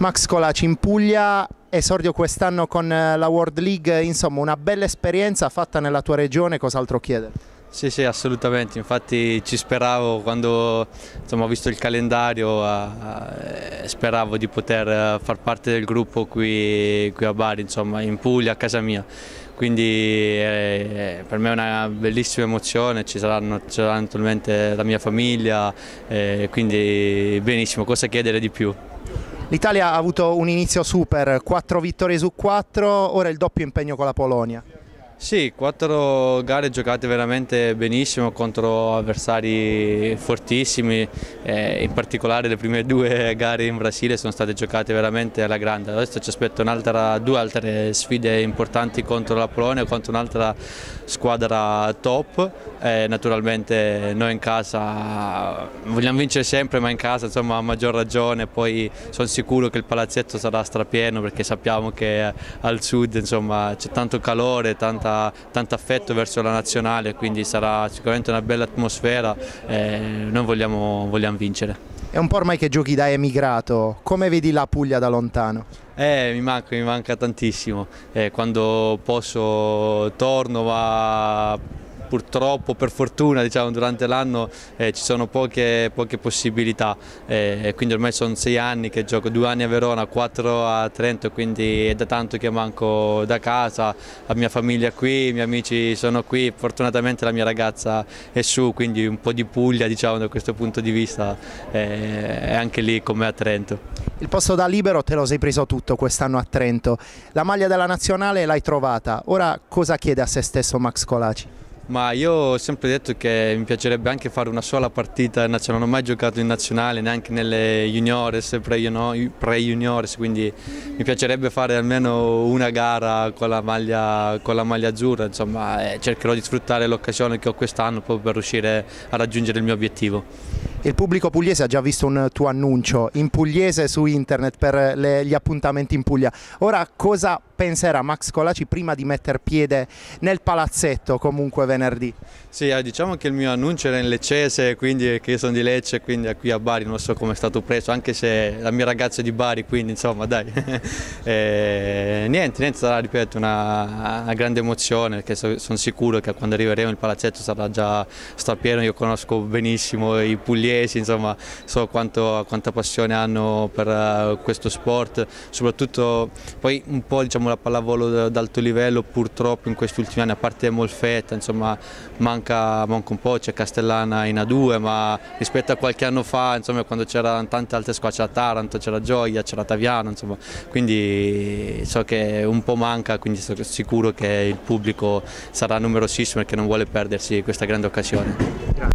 Max Colaci in Puglia, esordio quest'anno con la World League, insomma una bella esperienza fatta nella tua regione, cos'altro chiedere? Sì, assolutamente, infatti ci speravo quando insomma, ho visto il calendario, speravo di poter far parte del gruppo qui a Bari, insomma, in Puglia, a casa mia. Quindi per me è una bellissima emozione, ci sarà naturalmente la mia famiglia, quindi benissimo, cosa chiedere di più? L'Italia ha avuto un inizio super, 4 vittorie su 4, ora il doppio impegno con la Polonia. Sì, 4 gare giocate veramente benissimo contro avversari fortissimi, in particolare le prime 2 gare in Brasile sono state giocate veramente alla grande. Adesso ci aspetto due altre sfide importanti contro la Polonia, contro un'altra squadra top. Naturalmente noi in casa vogliamo vincere sempre, ma in casa insomma a maggior ragione, poi sono sicuro che il palazzetto sarà strapieno perché sappiamo che al sud insomma c'è tanto calore, tanto affetto verso la nazionale, quindi sarà sicuramente una bella atmosfera, noi vogliamo vincere. È un po' ormai che giochi da emigrato, come vedi la Puglia da lontano? Mi manca tantissimo, quando posso torno, ma purtroppo, per fortuna, diciamo, durante l'anno ci sono poche possibilità, quindi ormai sono 6 anni che gioco, 2 anni a Verona, 4 a Trento, quindi è da tanto che manco da casa, la mia famiglia è qui, i miei amici sono qui, fortunatamente la mia ragazza è su, quindi un po' di Puglia, diciamo, da questo punto di vista è anche lì come a Trento. Il posto da libero te lo sei preso tutto quest'anno a Trento, la maglia della nazionale l'hai trovata, ora cosa chiede a se stesso Max Colaci? Ma io ho sempre detto che mi piacerebbe anche fare una sola partita nazionale, non ho mai giocato in nazionale, neanche nelle juniores, pre-juniores, quindi mi piacerebbe fare almeno una gara con la maglia azzurra, insomma, cercherò di sfruttare l'occasione che ho quest'anno proprio per riuscire a raggiungere il mio obiettivo. Il pubblico pugliese ha già visto un tuo annuncio in pugliese su internet per gli appuntamenti in Puglia. Ora cosa penserà Max Colaci prima di mettere piede nel palazzetto comunque venerdì? Sì, diciamo che il mio annuncio era in leccese, quindi che io sono di Lecce, quindi qui a Bari non so come è stato preso, anche se la mia ragazza è di Bari, quindi insomma dai. Niente, sarà, ripeto, una grande emozione, che sono sicuro che quando arriveremo il palazzetto sarà già strapieno. Io conosco benissimo i pugliesi, insomma so quanta passione hanno per questo sport, soprattutto poi un po' diciamo la pallavolo d'alto livello purtroppo in questi ultimi anni, a parte Molfetta, insomma manca un po', c'è Castellana in A2, ma rispetto a qualche anno fa, insomma, quando c'erano tante altre squadre, c'era Taranto, c'era Gioia, c'era Taviano, insomma, quindi so che un po' manca, quindi sono sicuro che il pubblico sarà numerosissimo e che non vuole perdersi questa grande occasione.